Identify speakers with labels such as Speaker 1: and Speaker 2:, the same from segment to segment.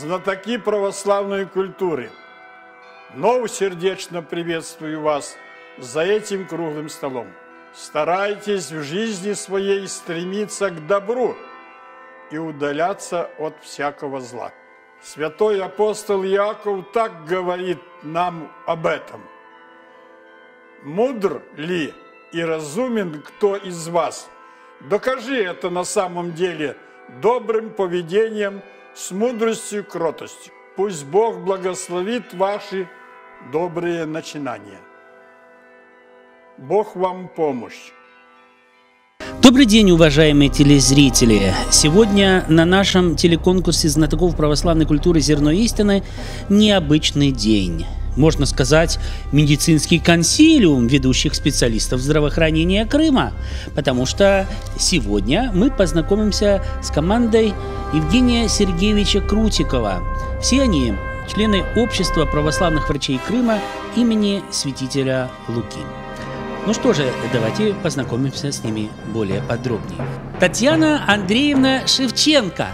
Speaker 1: знатоки православной культуры, вновь сердечно приветствую вас за этим круглым столом. Старайтесь в жизни своей стремиться к добру и удаляться от всякого зла. Святой апостол Иаков так говорит нам об этом. «Мудр ли и разумен кто из вас? Докажи это на самом деле добрым поведением, с мудростью и кротостью. Пусть Бог благословит ваши добрые начинания. Бог вам помощь».
Speaker 2: Добрый день, уважаемые телезрители! Сегодня на нашем телеконкурсе знатоков православной культуры «Зерно истины» необычный день. Можно сказать, медицинский консилиум ведущих специалистов здравоохранения Крыма, потому что сегодня мы познакомимся с командой Евгения Сергеевича Крутикова. Все они члены Общества православных врачей Крыма имени святителя Луки. Ну что же, давайте познакомимся с ними более подробнее. Татьяна Андреевна Шевченко,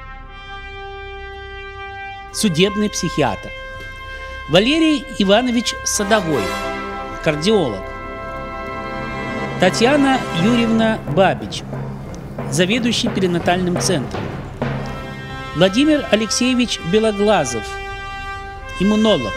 Speaker 2: судебный психиатр. Валерий Иванович Садовой, кардиолог. Татьяна Юрьевна Бабич, заведующий перинатальным центром. Владимир Алексеевич Белоглазов, иммунолог.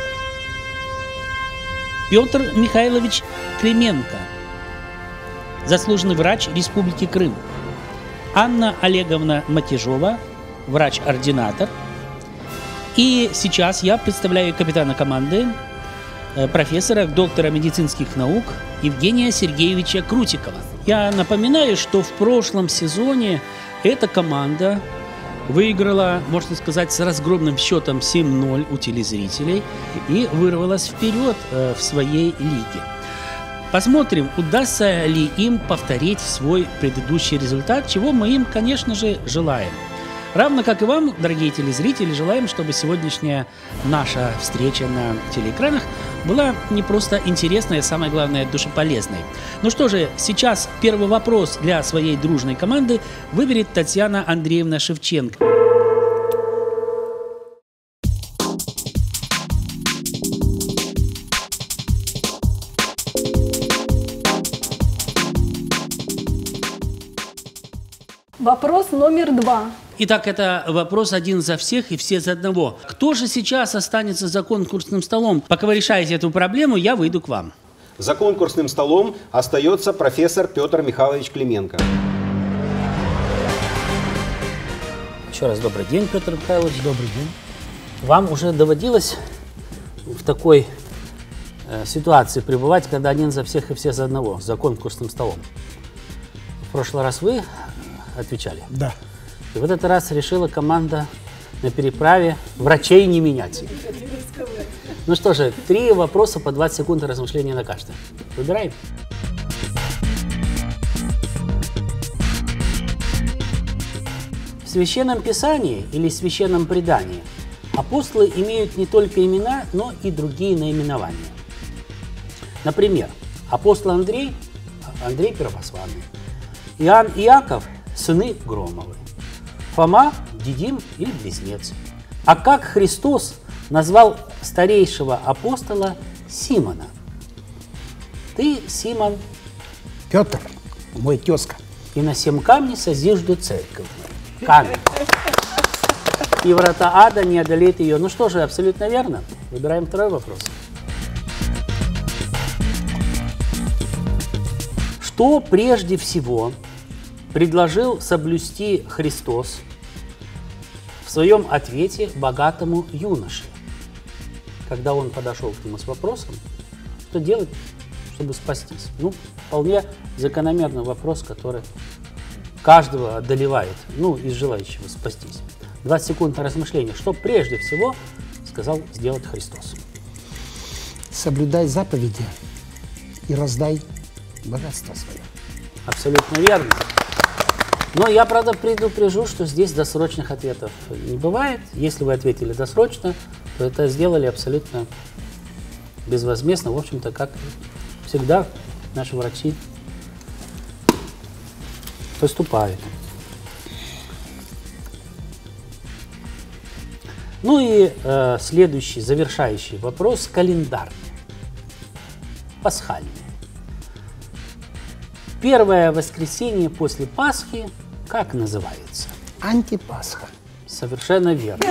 Speaker 2: Петр Михайлович Клименко, заслуженный врач Республики Крым. Анна Олеговна Матежова, врач-ординатор. И сейчас я представляю капитана команды, профессора, доктора медицинских наук Евгения Сергеевича Крутикова. Я напоминаю, что в прошлом сезоне эта команда выиграла, можно сказать, с разгромным счетом 7-0 у телезрителей и вырвалась вперед в своей лиге. Посмотрим, удастся ли им повторить свой предыдущий результат, чего мы им, конечно же, желаем. Равно как и вам, дорогие телезрители, желаем, чтобы сегодняшняя наша встреча на телеэкранах была не просто интересной, а самое главное, душеполезной. Ну что же, сейчас первый вопрос для своей дружной команды выберет Татьяна Андреевна Шевченко.
Speaker 3: Вопрос номер 2.
Speaker 2: Итак, это вопрос один за всех и все за одного. Кто же сейчас останется за конкурсным столом? Пока вы решаете эту проблему, я выйду к вам.
Speaker 4: За конкурсным столом остается профессор Петр Михайлович Клименко.
Speaker 2: Еще раз добрый день, Петр Михайлович. Добрый день. Вам уже доводилось в такой ситуации пребывать, когда один за всех и все за одного, за конкурсным столом? В прошлый раз вы отвечали?
Speaker 5: Да.
Speaker 2: И в этот раз решила команда на переправе врачей не менять. Ну что же, 3 вопроса по 20 секунд размышления на каждый. Выбираем. В Священном Писании или Священном Предании апостолы имеют не только имена, но и другие наименования. Например, апостол Андрей Первозванный, Иоанн и Иаков – сыны Громовы, Фома – Дидим или Близнец. А как Христос назвал старейшего апостола Симона? Ты, Симон,
Speaker 5: Петр, мой тезка.
Speaker 2: и на сем камне созижду церковь. Камень. И врата ада не одолеют ее. Ну что же, абсолютно верно. Выбираем второй вопрос. Что прежде всего предложил соблюсти Христос в своем ответе богатому юноше, когда он подошел к нему с вопросом, что делать, чтобы спастись? Ну, вполне закономерный вопрос, который каждого одолевает, ну, из желающего спастись. 20 секунд на размышление. Что прежде всего сказал сделать Христос?
Speaker 5: Соблюдай заповеди и раздай богатство свое.
Speaker 2: Абсолютно верно. Но я, правда, предупрежу, что здесь досрочных ответов не бывает. Если вы ответили досрочно, то это сделали абсолютно безвозмездно. В общем-то, как всегда, наши врачи поступают. Ну и следующий, завершающий вопрос, календарный, пасхальный. Первое воскресенье после Пасхи как называется?
Speaker 5: Антипасха.
Speaker 2: Совершенно верно.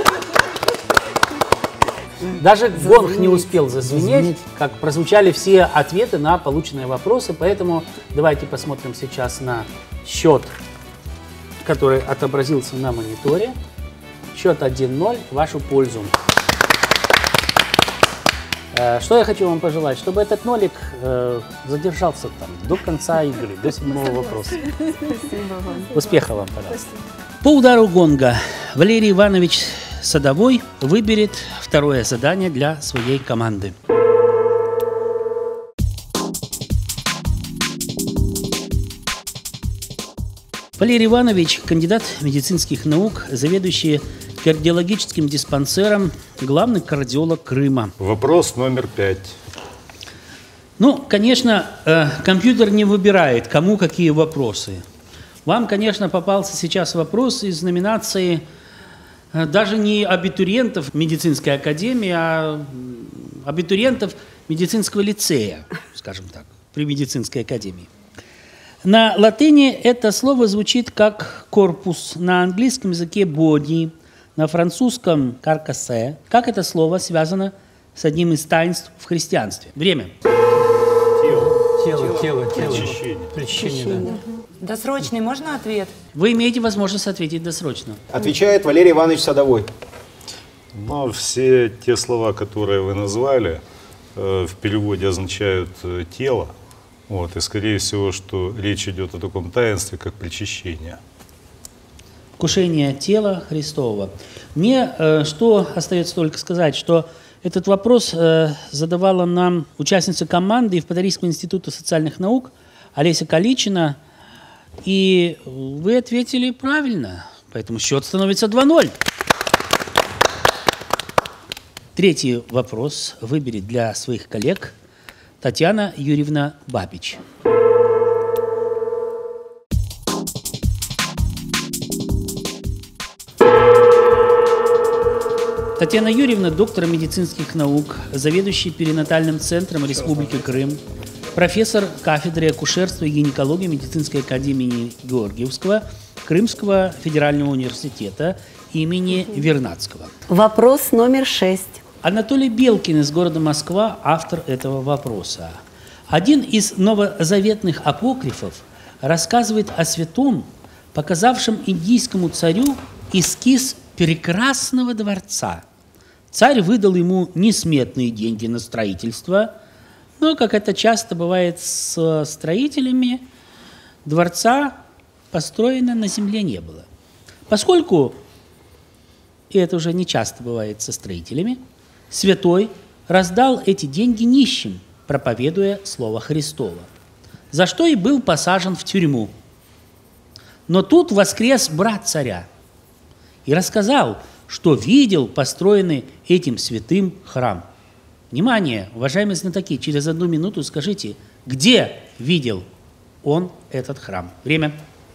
Speaker 2: Даже гонг не успел зазвенеть, как прозвучали все ответы на полученные вопросы, поэтому давайте посмотрим сейчас на счет, который отобразился на мониторе. Счет 1-0 в вашу пользу. Что я хочу вам пожелать? Чтобы этот нолик задержался там до конца игры, до 7-го вопроса.
Speaker 3: Спасибо вам.
Speaker 2: Успехов вам, пожалуйста. По удару гонга Валерий Иванович Садовой выберет второе задание для своей команды. Валерий Иванович – кандидат медицинских наук, заведующий кардиологическим диспансером, главный кардиолог Крыма.
Speaker 6: Вопрос номер 5.
Speaker 2: Ну, конечно, компьютер не выбирает, кому какие вопросы. Вам, конечно, попался сейчас вопрос из номинации даже не абитуриентов медицинской академии, а абитуриентов медицинского лицея, скажем так, при медицинской академии. На латыни это слово звучит как корпус, на английском языке body, на французском carcasse. Как это слово связано с одним из таинств в христианстве? Время.
Speaker 6: Тело.
Speaker 2: Причащение, да.
Speaker 7: Досрочный, можно ответ?
Speaker 2: Вы имеете возможность ответить досрочно.
Speaker 4: Отвечает Валерий Иванович Садовой.
Speaker 6: Но все те слова, которые вы назвали, в переводе означают тело. Вот, и скорее всего, что речь идет о таком таинстве, как причащение.
Speaker 2: Вкушение тела Христового. Мне что остается только сказать, что этот вопрос задавала нам участница команды Евпаторийского института социальных наук Олеся Каличина, и вы ответили правильно, поэтому счет становится 2-0. Третий вопрос выберет для своих коллег Татьяна Юрьевна Бабич. Татьяна Юрьевна – доктор медицинских наук, заведующий перинатальным центром Республики Крым, профессор кафедры акушерства и гинекологии медицинской академии Георгиевского Крымского федерального университета имени Вернадского.
Speaker 7: Вопрос номер 6.
Speaker 2: Анатолий Белкин из города Москва – автор этого вопроса. Один из новозаветных апокрифов рассказывает о святом, показавшем индийскому царю эскиз прекрасного дворца. Царь выдал ему несметные деньги на строительство, но, как это часто бывает с строителями, дворца построено на земле не было. Поскольку, и это уже не часто бывает со строителями, святой раздал эти деньги нищим, проповедуя слово Христово, за что и был посажен в тюрьму. Но тут воскрес брат царя и рассказал, что видел построенный этим святым храм. Внимание, уважаемые знатоки, через 1 минуту скажите, где видел он этот храм? Время.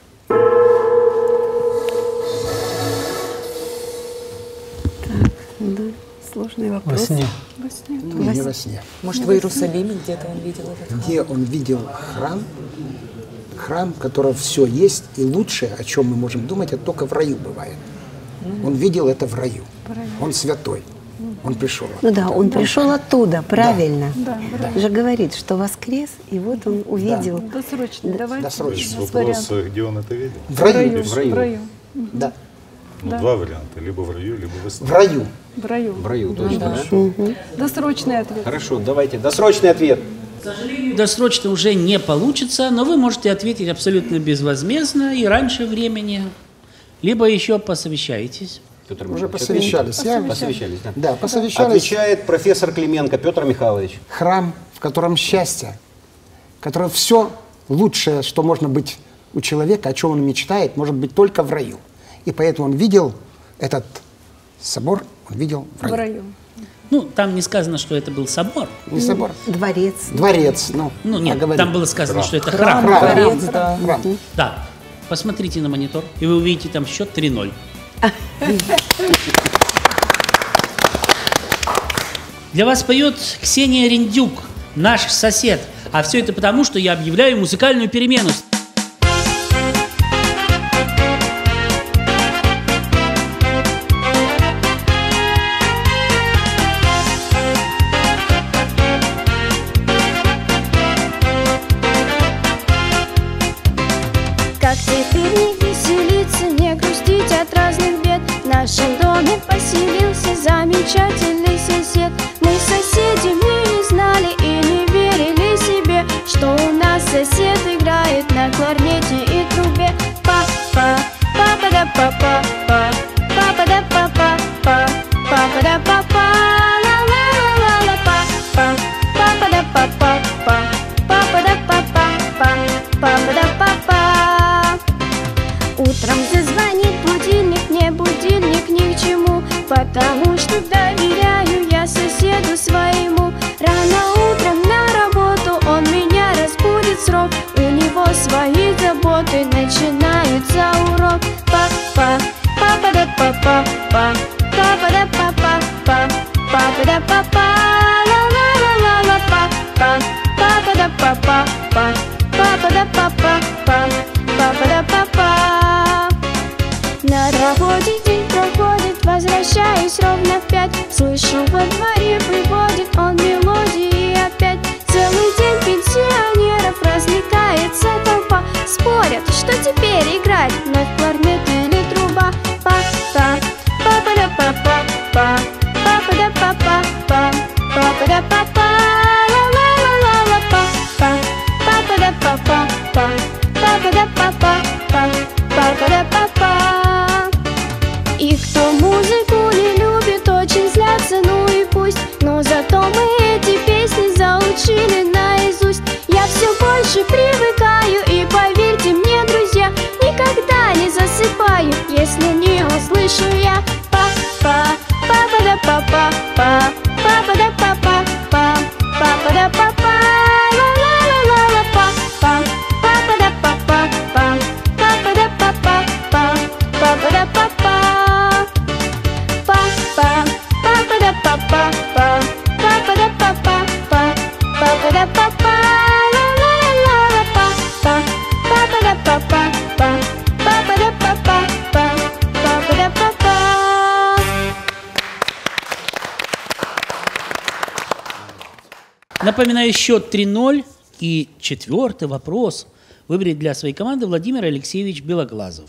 Speaker 3: Сложный вопрос.
Speaker 5: Во сне.
Speaker 3: Во сне.
Speaker 5: Не во сне.
Speaker 7: Может, в Иерусалиме где-то он видел этот храм?
Speaker 5: Где он видел храм, храм, в котором все есть, и лучшее, о чем мы можем думать, это только в раю бывает. Он видел это в раю. Он святой. Он пришел.
Speaker 8: Ну да, он пришел оттуда, правильно.
Speaker 3: Да,
Speaker 8: Же говорит, что воскрес, и вот он увидел.
Speaker 3: Досрочно. Давайте.
Speaker 5: Досрочно.
Speaker 6: Вопрос, где он это видел?
Speaker 5: В раю.
Speaker 3: В раю.
Speaker 5: Да.
Speaker 6: Ну, два варианта, либо в раю, либо во сне.
Speaker 5: В раю.
Speaker 3: В раю.
Speaker 4: В раю, точно, да?
Speaker 3: Досрочный ответ.
Speaker 4: Хорошо, давайте. Досрочный ответ.
Speaker 2: К сожалению, досрочно уже не получится, но вы можете ответить абсолютно безвозмездно и раньше времени, либо еще посовещаетесь.
Speaker 4: Петр
Speaker 5: Уже
Speaker 4: Михайлович,
Speaker 5: посовещались.
Speaker 4: Посовещались, да.
Speaker 5: Да, посовещались.
Speaker 4: Отвечает профессор Клименко Петр Михайлович.
Speaker 5: Храм, в котором счастье, в котором все лучшее, что можно быть у человека, о чем он мечтает, может быть только в раю. И поэтому он видел этот собор, он видел в раю.
Speaker 3: В раю.
Speaker 2: Ну, там не сказано, что это был собор.
Speaker 5: Не собор.
Speaker 8: Дворец.
Speaker 5: Дворец. Ну
Speaker 2: Нет,
Speaker 5: говорим.
Speaker 2: там было сказано, что это храм.
Speaker 7: Дворец, да.
Speaker 5: Храм.
Speaker 2: Да. Посмотрите на монитор, и вы увидите там счет 3-0. Для вас поет Ксения Риндюк, наш сосед. А все это потому, что я объявляю музыкальную перемену.
Speaker 9: Как теперь не веселиться, не грустить от разных бед? В нашем доме поселился замечательный сосед. Мы соседями не знали и не верили себе, что у нас сосед играет на кларнете и трубе. Папа, папа да папа, папа да папа, папа да папа, ла ла ла ла папа, папа да папа, папа да папа, папа да папа. Утром зазвонит будильник, мне будильник ни к чему, потому что доверяю я соседу своему. Рано утром на работу он меня разбудит срок, у него свои заботы, начинается урок. Папа, папа да папа, папа да папа, папа да папа, ла ла ла ла ла папа, папа да папа, папа да папа, папа да папа. На работе день проходит, возвращаюсь ровно в 5. Слышу, во дворе приводит он мелодии опять. Целый день пенсионеров развлекается толпа. Спорят, что теперь играть, вновь кларнет или труба. Папа, папа да папа, папа да папа, папа да папа, ла ла ла ла ла папа, папа да папа, папа да папа, папа да папа. И кто музыку не любит, очень злятся, ну и пусть. Но зато мы эти песни заучили наизусть. Я все больше привыкаю, и поверьте мне, друзья, никогда не засыпаю, если не услышу я папа, папа да папа, папа да папа, папа да папа, ла ла ла ла ла папа, папа да папа, папа да папа, папа да папа. Папа да папа, папа да папа, папа да папа, ла ла ла ла папа, папа да папа, папа да папа, папа да папа.
Speaker 2: Напоминаю, счет 3-0. И четвертый вопрос выберет для своей команды Владимир Алексеевич Белоглазов.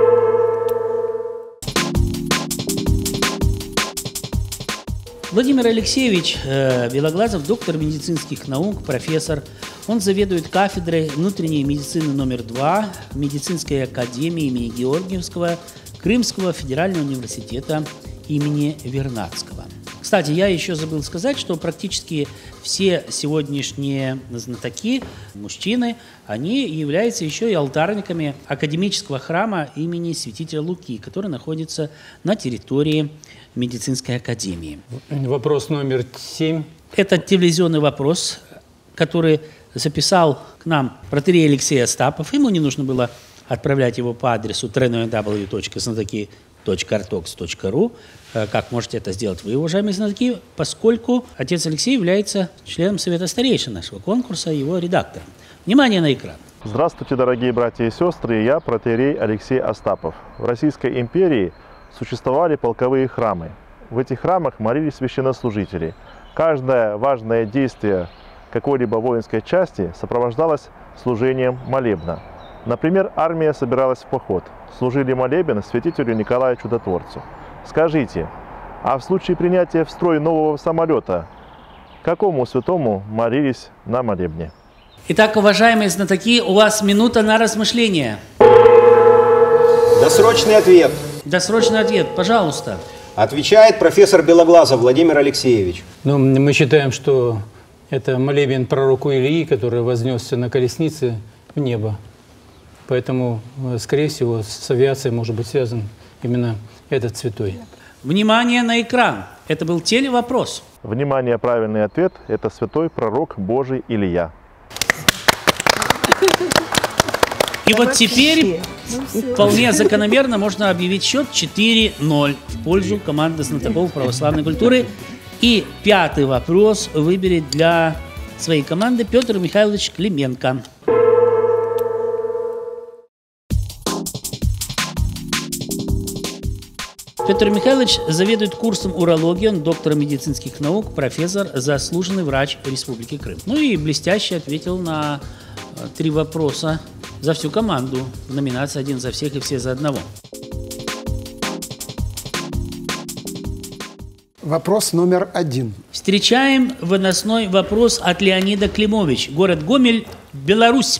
Speaker 2: Владимир Алексеевич Белоглазов, доктор медицинских наук, профессор. Он заведует кафедрой внутренней медицины номер 2 Медицинской академии имени Георгиевского Крымского федерального университета имени Вернадского. Кстати, я еще забыл сказать, что практически все сегодняшние знатоки, мужчины, они являются еще и алтарниками академического храма имени святителя Луки, который находится на территории медицинской академии.
Speaker 10: Вопрос номер 7.
Speaker 2: Это телевизионный вопрос, который записал к нам протоиерей Алексей Остапов. Ему не нужно было отправлять его по адресу www.znatoki.ortodox.ru, как можете это сделать вы, уважаемые знатоки, поскольку отец Алексей является членом Совета старейшин нашего конкурса, его редактором. Внимание на экран.
Speaker 11: Здравствуйте, дорогие братья и сестры, я протоиерей Алексей Остапов. В Российской империи существовали полковые храмы. В этих храмах молились священнослужители. Каждое важное действие какой-либо воинской части сопровождалось служением молебна. Например, армия собиралась в поход. Служили молебен святителю Николаю Чудотворцу. Скажите, а в случае принятия в строй нового самолета, какому святому молились на молебне?
Speaker 2: Итак, уважаемые знатоки, у вас минута на размышление.
Speaker 4: Досрочный ответ.
Speaker 2: Досрочный ответ, пожалуйста.
Speaker 4: Отвечает профессор Белоглазов Владимир Алексеевич.
Speaker 10: Ну, мы считаем, что это молебен пророку Илии, который вознесся на колеснице в небо. Поэтому, скорее всего, с авиацией может быть связан именно этот святой.
Speaker 2: Внимание на экран. Это был телевопрос.
Speaker 11: Внимание, правильный ответ – это святой пророк Божий Илия.
Speaker 2: И вот теперь вполне закономерно можно объявить счет 4-0 в пользу команды знатоков православной культуры. И 5-й вопрос выберет для своей команды Петр Михайлович Клименко. Петр Михайлович заведует курсом урологии, он доктор медицинских наук, профессор, заслуженный врач Республики Крым. Ну и блестяще ответил на 3 вопроса за всю команду. В номинации «Один за всех и все за одного».
Speaker 5: Вопрос номер 1.
Speaker 2: Встречаем выносной вопрос от Леонида Климович. Город Гомель, Беларусь.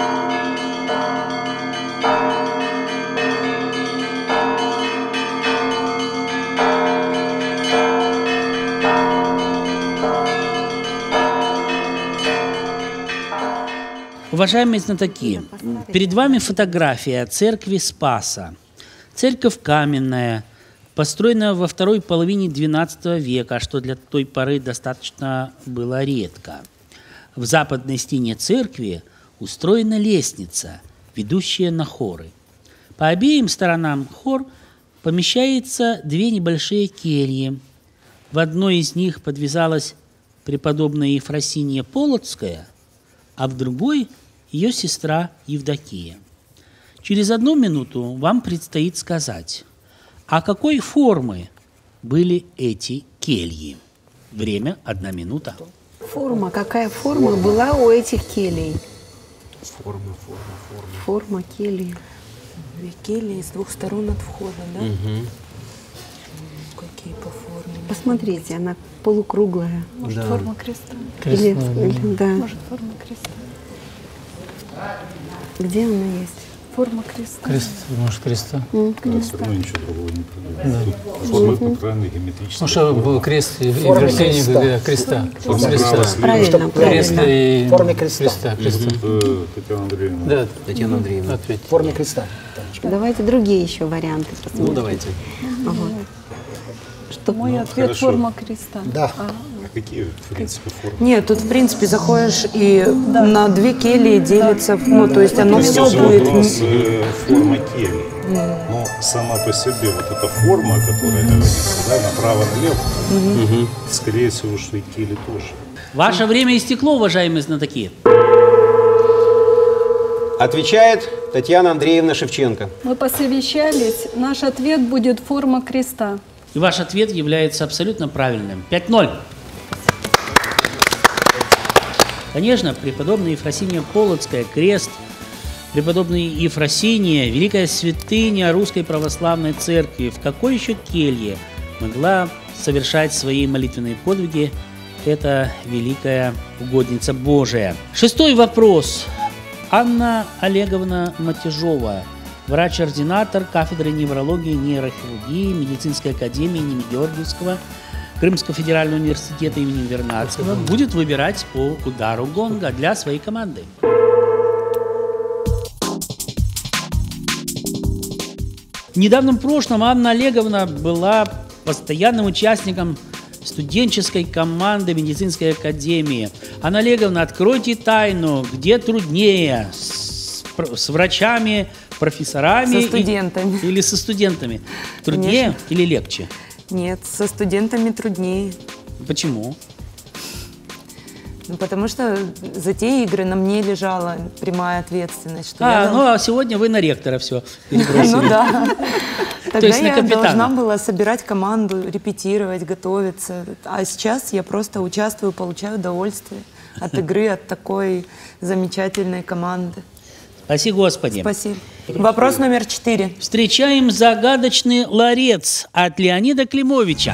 Speaker 2: Уважаемые знатоки, перед вами фотография церкви Спаса. Церковь каменная, построена во второй половине XII века, что для той поры достаточно было редко. В западной стене церкви устроена лестница, ведущая на хоры. По обеим сторонам хор помещается 2 небольшие кельи. В одной из них подвязалась преподобная Ефросинья Полоцкая, а в другой – ее сестра Евдокия. Через 1 минуту вам предстоит сказать, а какой формы были эти кельи? Время 1 минута.
Speaker 8: Форма. Какая форма была у этих келей?
Speaker 4: Форма.
Speaker 8: Форма келии.
Speaker 7: 2 кельи с 2 сторон от входа, да?
Speaker 4: Угу.
Speaker 7: Какие по форме?
Speaker 8: Посмотрите, она полукруглая.
Speaker 3: Может, форма креста?
Speaker 8: Или, да.
Speaker 3: Может, форма креста?
Speaker 8: Где она есть?
Speaker 3: Форма креста.
Speaker 10: Крест, может, креста.
Speaker 3: Креста.
Speaker 6: Ну, ничего другого не придумали. Форма натуральная, геометрическая.
Speaker 10: Ну, что был крест и
Speaker 5: Форма
Speaker 10: вершине
Speaker 5: креста.
Speaker 10: Креста.
Speaker 6: Форма
Speaker 10: Креста.
Speaker 6: креста.
Speaker 8: Правильно,
Speaker 10: Креста
Speaker 8: правильно.
Speaker 10: и
Speaker 5: В форме креста.
Speaker 10: Креста.
Speaker 6: Татьяна Андреевна.
Speaker 10: Да,
Speaker 4: Татьяна Андреевна.
Speaker 10: ответь.
Speaker 5: В форме креста.
Speaker 8: Давайте другие еще варианты посмотрим.
Speaker 4: Ну, давайте.
Speaker 8: Вот. Что?
Speaker 3: Мой ответ
Speaker 6: хорошо.
Speaker 3: форма креста.
Speaker 5: Да.
Speaker 6: Какие, в принципе, формы?
Speaker 7: Нет, тут, в принципе, заходишь и на 2 кельи делится, ну, то есть оно все
Speaker 6: Тоже
Speaker 7: будет...
Speaker 6: вопрос форма кельи. Но сама по себе вот эта форма, которая говорится, да, направо-налево, скорее всего, что и кельи тоже.
Speaker 2: Ваше время истекло, уважаемые знатоки.
Speaker 4: Отвечает Татьяна Андреевна Шевченко.
Speaker 3: Мы посовещались. Наш ответ будет форма креста.
Speaker 2: И ваш ответ является абсолютно правильным. 5-0. Конечно, преподобная Ефросинья Полоцкая, крест, преподобная Ефросинья, великая святыня Русской Православной Церкви, в какой еще келье могла совершать свои молитвенные подвиги эта великая угодница Божия. 6-й вопрос. Анна Олеговна Матежова, врач-ординатор кафедры неврологии и нейрохирургии Медицинской академии имени Георгиевского Крымского федерального университета имени Вернадского, будет выбирать по удару гонга для своей команды. В недавнем прошлом Анна Олеговна была постоянным участником студенческой команды медицинской академии. Анна Олеговна, откройте тайну, где труднее, с врачами, профессорами
Speaker 7: Со студентами.
Speaker 2: или со студентами? Труднее
Speaker 7: Конечно.
Speaker 2: или легче?
Speaker 7: Нет, со студентами труднее.
Speaker 2: Почему?
Speaker 7: Ну, потому что за те игры на мне лежала прямая ответственность. Что я
Speaker 2: Ну а сегодня вы на ректора все перебросили.
Speaker 7: Ну да. Тогда
Speaker 2: есть на
Speaker 7: я
Speaker 2: капитана.
Speaker 7: должна была собирать команду, репетировать, готовиться. А сейчас я просто участвую, получаю удовольствие от игры, от такой замечательной команды.
Speaker 2: Спаси Господи.
Speaker 7: Спасибо. Вопрос номер 4.
Speaker 2: Встречаем загадочный ларец от Леонида Климовича.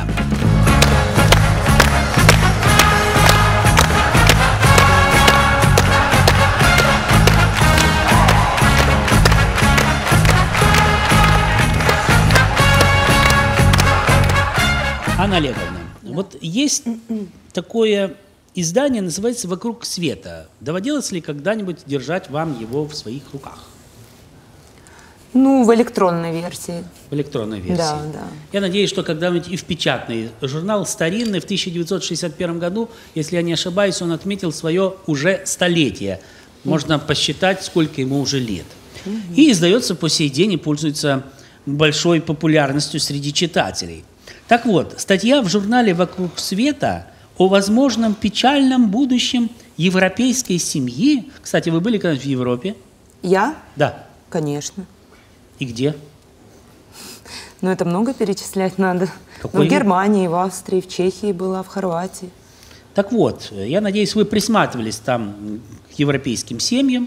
Speaker 2: Анна Олеговна, вот есть такое издание, называется «Вокруг света». Доводилось ли когда-нибудь держать вам его в своих руках?
Speaker 7: Ну, в электронной версии.
Speaker 2: В электронной версии.
Speaker 7: Да, да.
Speaker 2: Я надеюсь, что когда-нибудь и в печатный. Журнал старинный, в 1961 году, если я не ошибаюсь, он отметил свое уже столетие. Можно посчитать, сколько ему уже лет. И издается по сей день и пользуется большой популярностью среди читателей. Так вот, статья в журнале «Вокруг света» о возможном печальном будущем европейской семьи. Кстати, вы были когда-нибудь в Европе?
Speaker 7: Я?
Speaker 2: Да.
Speaker 7: Конечно.
Speaker 2: И где?
Speaker 7: Но это много перечислять надо.
Speaker 2: Какой?
Speaker 7: В Германии, в Австрии, в Чехии была, в Хорватии.
Speaker 2: Так вот, я надеюсь, вы присматривались там к европейским семьям,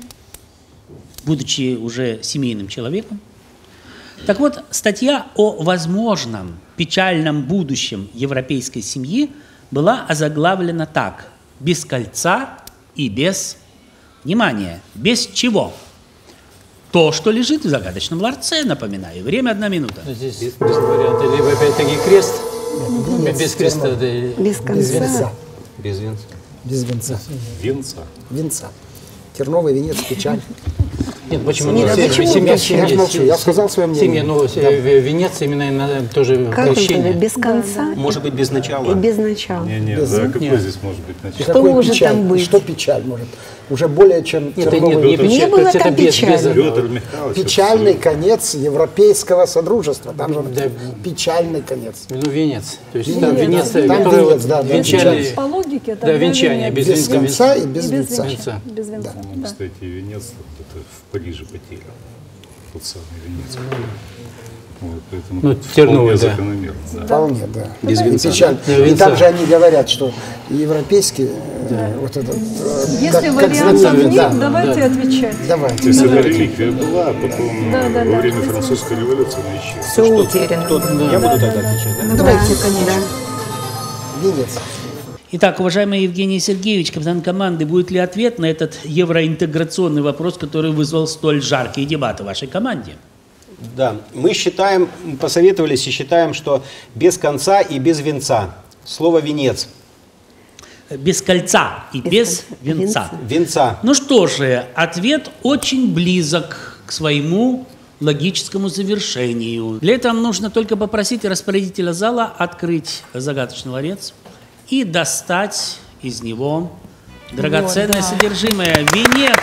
Speaker 2: будучи уже семейным человеком. Так вот, статья о возможном печальном будущем европейской семьи была озаглавлена так: «Без кольца и без...» Внимание! Без чего? То, что лежит в загадочном ларце, напоминаю. Время 1 минута.
Speaker 10: Здесь без варианта. Либо опять-таки крест, без креста.
Speaker 8: Без конца.
Speaker 4: Без венца.
Speaker 5: Без венца.
Speaker 6: Венца.
Speaker 5: Венца. Терновый венец, печаль.
Speaker 10: Нет, почему?
Speaker 8: Нет,
Speaker 10: Семья,
Speaker 5: я молчу, я сказал свое мнение.
Speaker 10: Семья, но венец именно тоже
Speaker 8: Как
Speaker 10: прощение.
Speaker 8: это? Без конца
Speaker 4: Может быть, без начала.
Speaker 8: и без начала.
Speaker 6: Не-не,
Speaker 5: Без-
Speaker 6: да, какой
Speaker 10: Нет.
Speaker 6: здесь может быть начало?
Speaker 8: Что
Speaker 5: Какой
Speaker 8: может
Speaker 5: печаль?
Speaker 8: там быть?
Speaker 5: Что печаль может? Уже более чем
Speaker 10: Нет,
Speaker 5: терновый
Speaker 10: не
Speaker 5: венец.
Speaker 10: печаль,
Speaker 8: было
Speaker 10: это
Speaker 8: там
Speaker 10: без-
Speaker 8: печали.
Speaker 6: Петр Михайлович.
Speaker 5: Печальный конец европейского содружества. Там же
Speaker 10: Да.
Speaker 5: печальный конец.
Speaker 10: Ну, венец. То есть
Speaker 5: Венец,
Speaker 10: там
Speaker 5: да.
Speaker 10: венец,
Speaker 5: Там
Speaker 10: который
Speaker 5: венец,
Speaker 10: вот
Speaker 5: да, да,
Speaker 10: венчали.
Speaker 3: По логике это
Speaker 10: Да, венчание, без
Speaker 5: Без конца и без
Speaker 3: и без
Speaker 5: венца.
Speaker 3: венца. Без венца.
Speaker 6: Ну,
Speaker 3: Да.
Speaker 6: кстати, венец это в Париже потерян. Тот самый венец. Вот, поэтому
Speaker 10: Ну,
Speaker 6: тут
Speaker 10: терновый,
Speaker 6: вполне
Speaker 10: да.
Speaker 6: закономерно. Да.
Speaker 5: Вполне, да.
Speaker 4: Без
Speaker 5: И
Speaker 4: венца,
Speaker 5: печаль.
Speaker 10: да?
Speaker 5: И
Speaker 10: Венца.
Speaker 5: там же они говорят, что европейский вот этот
Speaker 3: Если
Speaker 5: как
Speaker 3: вариантов
Speaker 5: знамение,
Speaker 3: нет,
Speaker 5: да.
Speaker 3: давайте отвечать.
Speaker 5: Давайте.
Speaker 6: То есть эта реликвия была, а потом
Speaker 3: Да, да,
Speaker 6: во
Speaker 3: да.
Speaker 6: время французской революции она исчезла.
Speaker 7: Все утеряно.
Speaker 4: Я буду тогда отвечать. Да?
Speaker 5: Давайте, конечно. Венец.
Speaker 2: Итак, уважаемый Евгений Сергеевич, капитан команды, будет ли ответ на этот евроинтеграционный вопрос, который вызвал столь жаркие дебаты в вашей команде?
Speaker 4: Да, мы считаем, посоветовались и считаем, что без конца и без венца. Слово «венец».
Speaker 2: Без кольца и без венца.
Speaker 4: Венца.
Speaker 2: Ну что же, ответ очень близок к своему логическому завершению. Для этого нужно только попросить распорядителя зала открыть загадочный ларец и достать из него драгоценное содержимое. Венец!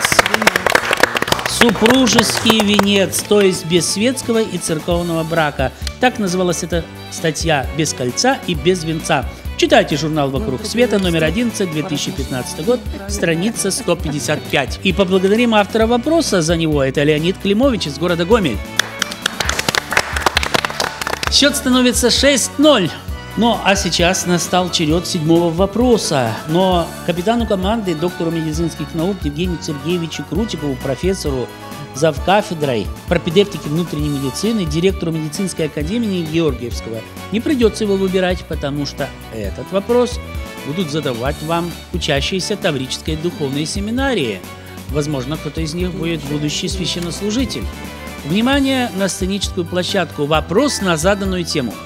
Speaker 2: Супружеский венец, то есть без светского и церковного брака. Так называлась эта статья «Без кольца и без венца». Читайте журнал «Вокруг света», номер 11, 2015 год, страница 155. И поблагодарим автора вопроса за него. Это Леонид Климович из города Гомель. Счет становится 6-0. Ну, а сейчас настал черед 7-го вопроса. Но капитану команды, доктору медицинских наук Евгению Сергеевичу Крутикову, профессору завкафедрой пропедевтики внутренней медицины, директору медицинской академии Георгиевского, не придется его выбирать, потому что этот вопрос будут задавать вам учащиеся Таврической духовной семинарии. Возможно, кто-то из них будет будущий священнослужитель. Внимание на сценическую площадку. Вопрос на заданную тему.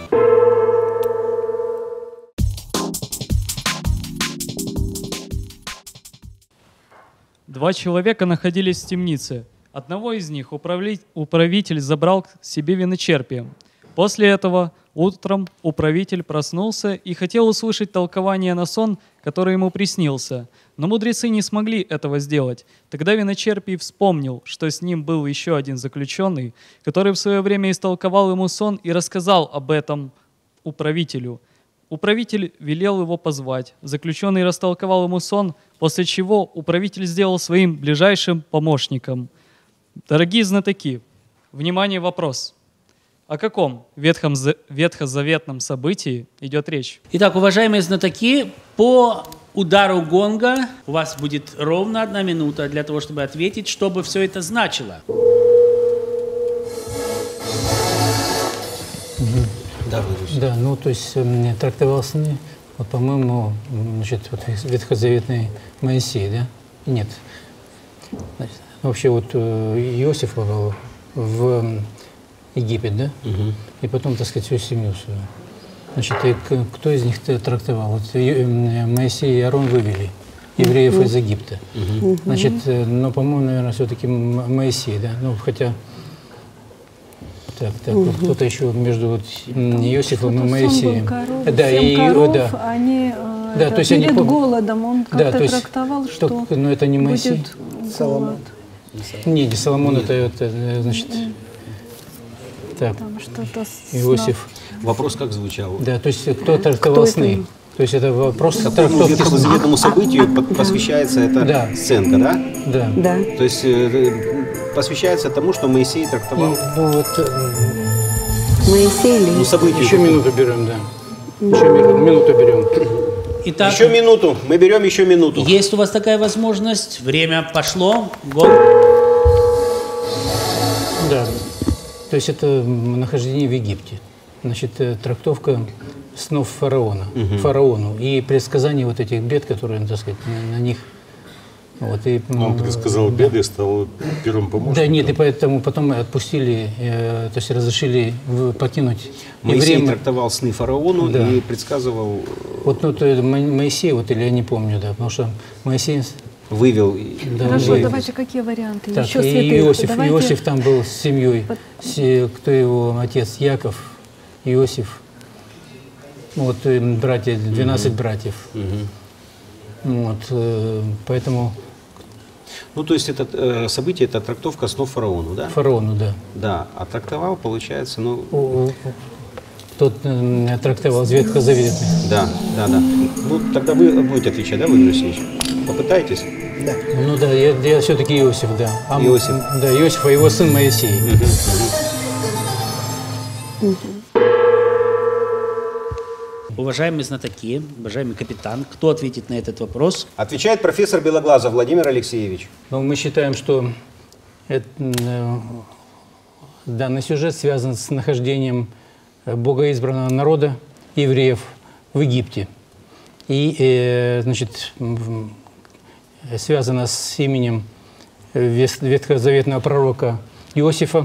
Speaker 12: Два человека находились в темнице. Одного из них управитель забрал к себе виночерпием. После этого утром управитель проснулся и хотел услышать толкование на сон, который ему приснился. Но мудрецы не смогли этого сделать. Тогда виночерпий вспомнил, что с ним был еще один заключенный, который в свое время истолковал ему сон и рассказал об этом управителю. Управитель велел его позвать. Заключенный растолковал ему сон, после чего управитель сделал своим ближайшим помощником. Дорогие знатоки, внимание, вопрос. О каком ветхозаветном событии идет речь?
Speaker 2: Итак, уважаемые знатоки, по удару гонга у вас будет ровно 1 минута для того, чтобы ответить, что бы все это значило.
Speaker 10: Да, ну то есть трактовался, вот, по-моему, значит, вот ветхозаветный Моисей, да? Нет. Значит, вообще вот Иосиф попал в Египет, да? И потом, так сказать, всю семью свою. Значит, и кто из них трактовал? Вот Моисей и Аарон вывели евреев из Египта. Значит, но, по-моему, наверное, все-таки Моисей, да? Ну, хотя... Так, вот кто-то еще между вот Иосифом и Моисеем.
Speaker 3: Да, и коров, они
Speaker 10: да, то есть
Speaker 3: перед
Speaker 10: они
Speaker 3: голодом он как-то
Speaker 10: да,
Speaker 3: трактовал, что
Speaker 10: но это не Моисей.
Speaker 3: будет Соломон.
Speaker 10: Не Соломон, это значит... Так,
Speaker 3: там что-то
Speaker 10: Иосиф.
Speaker 4: Вопрос как звучал?
Speaker 10: Да, то есть кто трактовал сны? То есть это вопрос
Speaker 4: трактовки. Ветхозаветному событию посвящается эта сценка, да?
Speaker 10: Да.
Speaker 8: Да.
Speaker 4: То есть посвящается тому, что Моисей трактовал.
Speaker 8: Моисей или...
Speaker 4: событию.
Speaker 10: Еще минуту берем, да. Еще минуту берем.
Speaker 2: Итак,
Speaker 4: еще минуту. Мы берем еще минуту.
Speaker 2: Есть у вас такая возможность. Время пошло. Гол.
Speaker 10: Да. То есть это нахождение в Египте. Значит, трактовка снов фараону и предсказание вот этих бед, которые, так сказать, на них. Вот, и,
Speaker 6: он предсказал беды и стал первым помощником.
Speaker 10: Да, нет, и поэтому потом отпустили, то есть разрешили покинуть.
Speaker 4: Моисей трактовал сны фараону и предсказывал.
Speaker 10: Вот Моисей, вот, или я не помню, да, потому что Моисей
Speaker 4: вывел.
Speaker 10: Да,
Speaker 3: хорошо, давайте какие варианты?
Speaker 10: Так,
Speaker 3: еще
Speaker 10: святых. Иосиф там был с семьей. Кто его отец? Яков, Иосиф. Вот братья, 12 братьев. Вот, поэтому.
Speaker 4: Ну, то есть это событие, это трактовка снов фараону, да?
Speaker 10: Фараону, да.
Speaker 4: Да, а трактовал, получается,
Speaker 10: Тот трактовал с ветхозаветных.
Speaker 4: Да. Ну, тогда вы будете отвечать, да, Владимир Алексеевич? Попытаетесь?
Speaker 5: Да.
Speaker 10: Ну да, я все-таки Иосиф, да.
Speaker 4: Иосиф.
Speaker 10: Да, Иосиф, а его сын Моисей.
Speaker 2: Уважаемые знатоки, уважаемый капитан, кто ответит на этот вопрос?
Speaker 4: Отвечает профессор Белоглазов Владимир Алексеевич.
Speaker 10: Ну, мы считаем, что данный сюжет связан с нахождением богоизбранного народа, евреев, в Египте. И, значит, связано с именем ветхозаветного пророка Иосифа,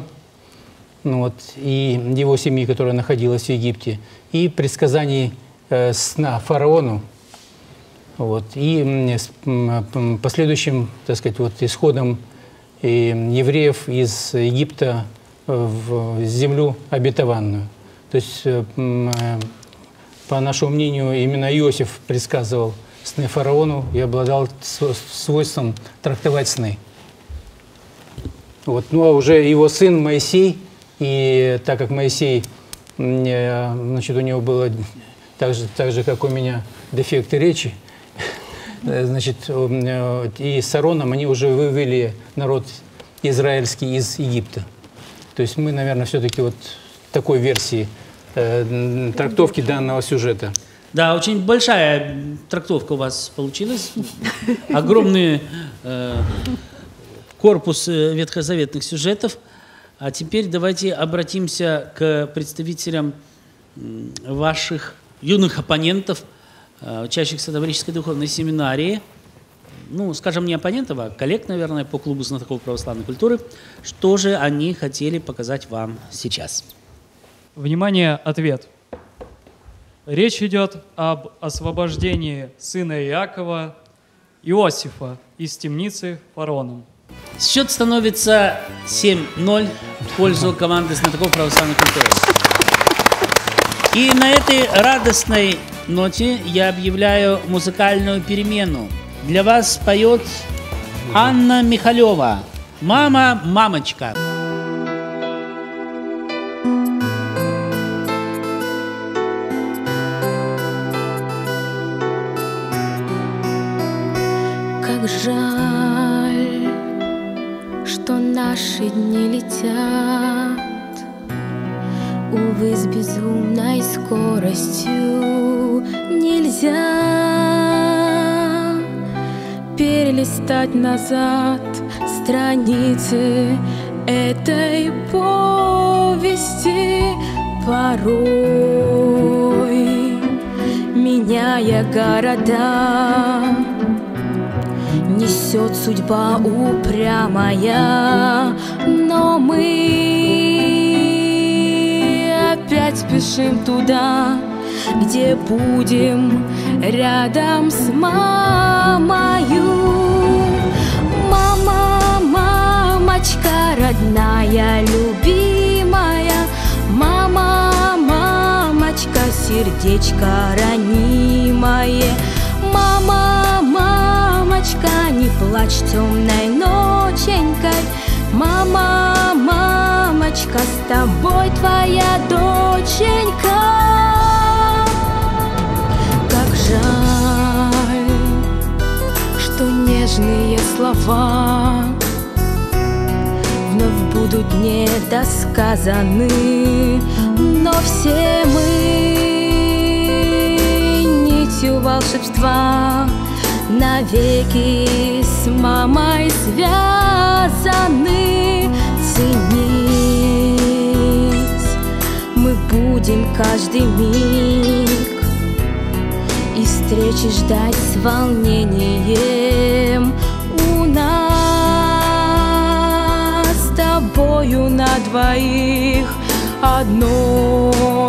Speaker 10: и его семьи, которая находилась в Египте, и предсказаний сна фараону, и с последующим, так сказать, исходом евреев из Египта в землю обетованную. То есть, по нашему мнению, именно Иосиф предсказывал сны фараону и обладал свойством трактовать сны. Ну а уже его сын Моисей, и так как Моисей, значит, у него было так же, как у меня, дефекты речи, значит, и с Аароном они уже вывели народ израильский из Египта. То есть мы, наверное, все-таки такой версии трактовки данного сюжета.
Speaker 2: Да, очень большая трактовка у вас получилась. Огромный корпус ветхозаветных сюжетов. А теперь давайте обратимся к представителям ваших юных оппонентов, учащихся Таврической духовной семинарии. Ну, скажем, не оппонентов, а коллег, наверное, по клубу знатоков православной культуры. Что же они хотели показать вам сейчас?
Speaker 12: Внимание, ответ. Речь идет об освобождении сына Иакова, Иосифа, из темницы фараоном.
Speaker 2: Счет становится 7-0 в пользу команды знатоков православной культуры. И на этой радостной ноте я объявляю музыкальную перемену. Для вас поет Анна Михалева «Мама, мамочка».
Speaker 9: Как жаль, что наши дни летят, увы, с безумной скоростью. Нельзя перелистать назад страницы этой повести, порой меняя города. Несет судьба упрямая, но мы опять спешим туда, где будем рядом с мамою. Мама, мамочка родная, любимая, мама, мамочка, сердечко ранимое. Мама, мамочка, не плачь темной ноченькой. Мама, мамочка, тобой твоя доченька. Как жаль, что нежные слова вновь будут недосказаны, но все мы нитью волшебства навеки с мамой связаны. Ценить мы будем каждый миг и встречи ждать с волнением. У нас с тобою на двоих одно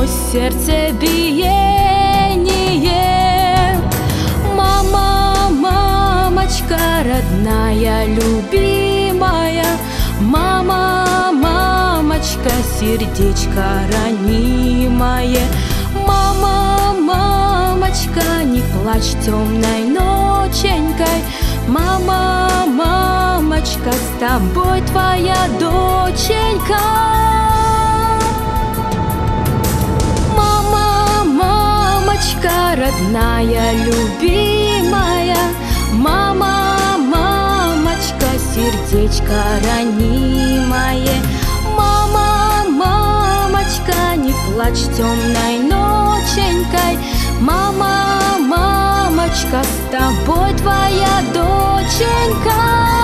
Speaker 9: сердцебиение. Мама, мамочка родная, любимая, мама, мамочка, сердечко ранимое. Мама, мамочка, не плачь темной ноченькой. Мама, мамочка, с тобой твоя доченька. Мама, мамочка, родная, любимая, мама, мамочка, сердечко ранимое. Мама, мамочка, не плачь темной ноченькой. Мама, мамочка, с тобой твоя доченька.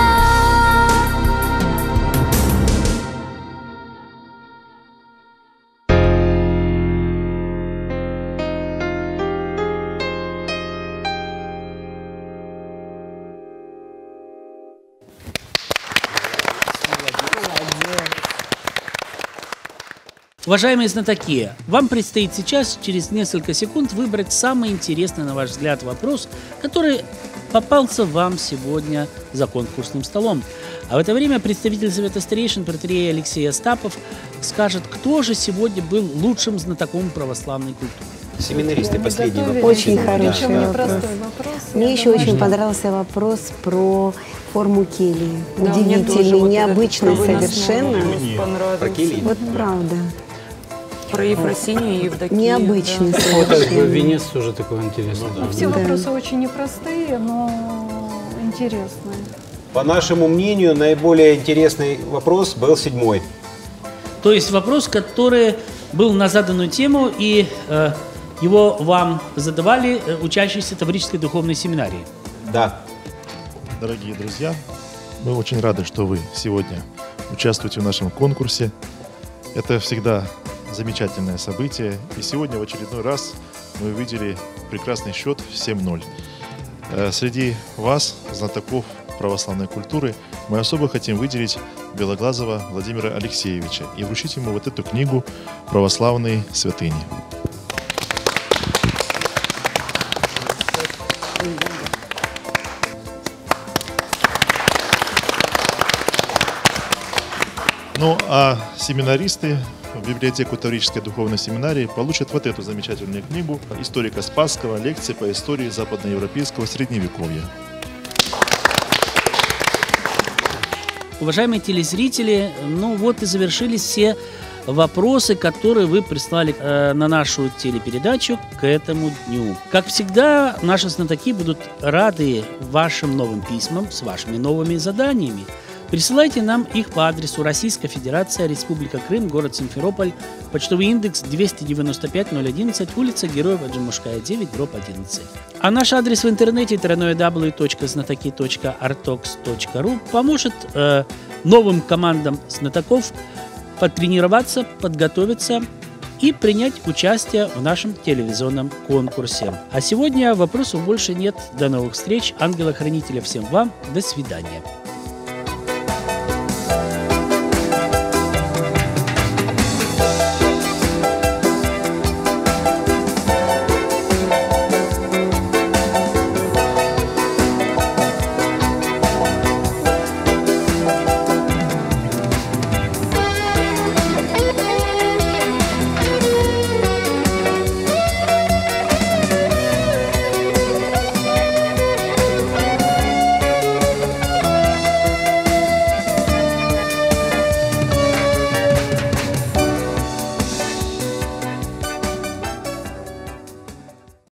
Speaker 2: Уважаемые знатоки, вам предстоит сейчас, через несколько секунд, выбрать самый интересный, на ваш взгляд, вопрос, который попался вам сегодня за конкурсным столом. А в это время представитель Совета старейшин протоиерей Алексей Остапов скажет, кто же сегодня был лучшим знатоком православной культуры.
Speaker 4: Семинаристы, последний вопрос.
Speaker 8: Очень хороший вопрос. Мне еще очень понравился вопрос про форму кельи.
Speaker 7: Да,
Speaker 8: удивительный, необычный совершенно.
Speaker 4: Про кельи?
Speaker 8: Вот правда.
Speaker 7: Про Ефросинию и Евдокию.
Speaker 8: Необычный
Speaker 7: да.
Speaker 8: совершенно.
Speaker 10: Венец тоже такой интересный.
Speaker 3: Все вопросы очень непростые, но интересные.
Speaker 4: По нашему мнению, наиболее интересный вопрос был 7-й.
Speaker 2: То есть вопрос, который был на заданную тему, и его вам задавали учащиеся Таврической духовной семинарии.
Speaker 4: Да.
Speaker 11: Дорогие друзья, мы очень рады, что вы сегодня участвуете в нашем конкурсе. Это всегда замечательное событие. И сегодня в очередной раз мы увидели прекрасный счет 7-0. Среди вас, знатоков православной культуры, мы особо хотим выделить Белоглазого Владимира Алексеевича и вручить ему вот эту книгу «Православные святыни». Ну а семинаристы в библиотеку Таврической духовной семинарии получат вот эту замечательную книгу историка Спасского «Лекции по истории западноевропейского средневековья».
Speaker 2: Уважаемые телезрители, ну вот и завершились все вопросы, которые вы прислали на нашу телепередачу к этому дню. Как всегда, наши знатоки будут рады вашим новым письмам с вашими новыми заданиями. Присылайте нам их по адресу Российская Федерация, Республика Крым, город Симферополь, почтовый индекс 295-011, улица Героев Аджимушкая, 9, дробь 11. А наш адрес в интернете www.znatoki.artox.ru поможет новым командам знатоков потренироваться, подготовиться и принять участие в нашем телевизионном конкурсе. А сегодня вопросов больше нет. До новых встреч. Ангела-хранителя всем вам. До свидания.